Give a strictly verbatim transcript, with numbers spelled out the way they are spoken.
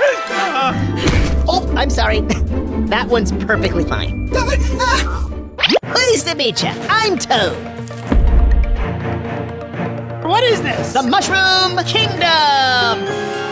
Oh, I'm sorry. That one's perfectly fine. Pleased to meet you. I'm Toad. What is this? The Mushroom Kingdom.